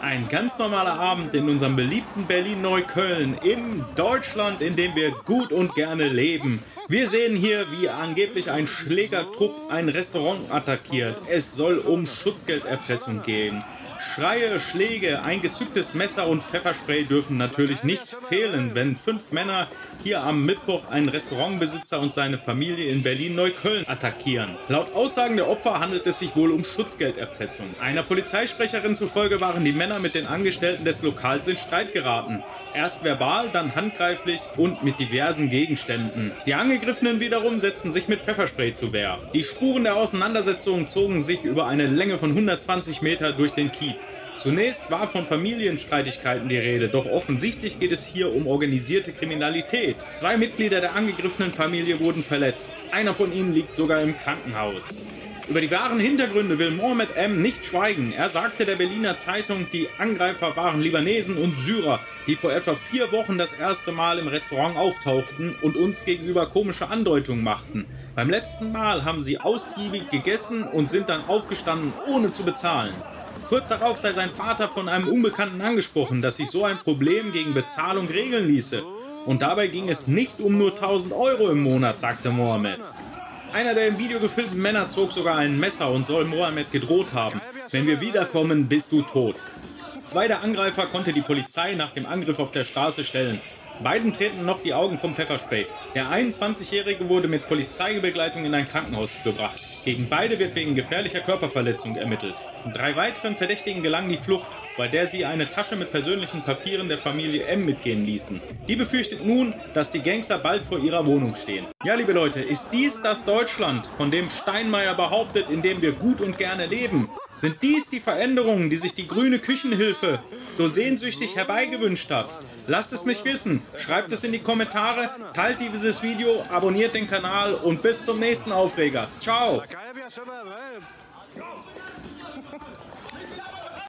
Ein ganz normaler Abend in unserem beliebten Berlin-Neukölln, in Deutschland, in dem wir gut und gerne leben. Wir sehen hier, wie angeblich ein Schlägertrupp ein Restaurant attackiert. Es soll um Schutzgelderpressung gehen. Schreie, Schläge, ein gezücktes Messer und Pfefferspray dürfen natürlich nicht fehlen, wenn 5 Männer hier am Mittwoch einen Restaurantbesitzer und seine Familie in Berlin-Neukölln attackieren. Laut Aussagen der Opfer handelt es sich wohl um Schutzgelderpressung. Einer Polizeisprecherin zufolge waren die Männer mit den Angestellten des Lokals in Streit geraten. Erst verbal, dann handgreiflich und mit diversen Gegenständen. Die Angegriffenen wiederum setzten sich mit Pfefferspray zu Wehr. Die Spuren der Auseinandersetzung zogen sich über eine Länge von 120 Meter durch den Kiez. Zunächst war von Familienstreitigkeiten die Rede, doch offensichtlich geht es hier um organisierte Kriminalität. 2 Mitglieder der angegriffenen Familie wurden verletzt. Einer von ihnen liegt sogar im Krankenhaus. Über die wahren Hintergründe will Mohammed M. nicht schweigen. Er sagte der Berliner Zeitung, die Angreifer waren Libanesen und Syrer, die vor etwa 4 Wochen das erste Mal im Restaurant auftauchten und uns gegenüber komische Andeutungen machten. Beim letzten Mal haben sie ausgiebig gegessen und sind dann aufgestanden, ohne zu bezahlen. Kurz darauf sei sein Vater von einem Unbekannten angesprochen, dass sich so ein Problem gegen Bezahlung regeln ließe. Und dabei ging es nicht um nur 1000 Euro im Monat, sagte Mohammed. Einer der im Video gefilmten Männer zog sogar ein Messer und soll Mohammed gedroht haben: Wenn wir wiederkommen, bist du tot. 2 der Angreifer konnte die Polizei nach dem Angriff auf der Straße stellen. Beiden treten noch die Augen vom Pfefferspray. Der 21-Jährige wurde mit Polizeibegleitung in ein Krankenhaus gebracht. Gegen beide wird wegen gefährlicher Körperverletzung ermittelt. 3 weiteren Verdächtigen gelang die Flucht, bei der sie eine Tasche mit persönlichen Papieren der Familie M mitgehen ließen. Die befürchtet nun, dass die Gangster bald vor ihrer Wohnung stehen. Ja, liebe Leute, ist dies das Deutschland, von dem Steinmeier behauptet, in dem wir gut und gerne leben? Sind dies die Veränderungen, die sich die grüne Küchenhilfe so sehnsüchtig herbeigewünscht hat? Lasst es mich wissen, schreibt es in die Kommentare, teilt dieses Video, abonniert den Kanal und bis zum nächsten Aufreger. Ciao!